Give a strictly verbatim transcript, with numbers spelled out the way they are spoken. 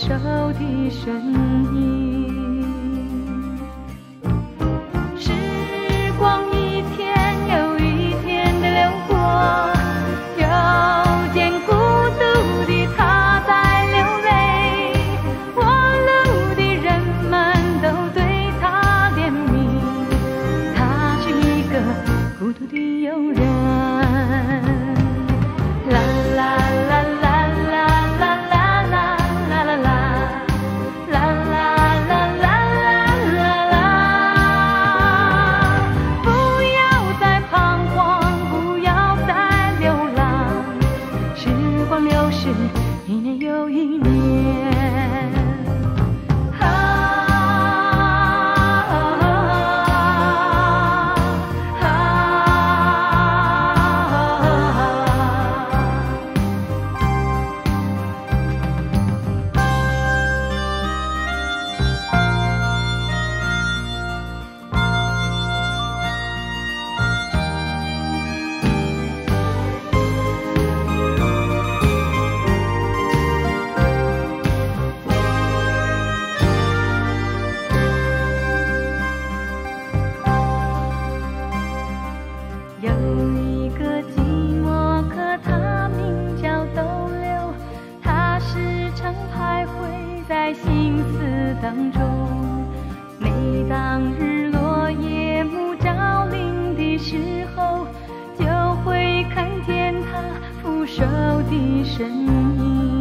手的身影。时光一天又一天的流过，又见孤独的他在流泪，过路的人们都对他怜悯，他是一个孤独的游人。啦啦啦啦啦啦啦啦啦啦啦。一年又一年，啊啊啊有一个寂寞客，他名叫窦柳，他时常徘徊在心思当中。每当日落夜幕照临的时候，就会看见他扶手的身影。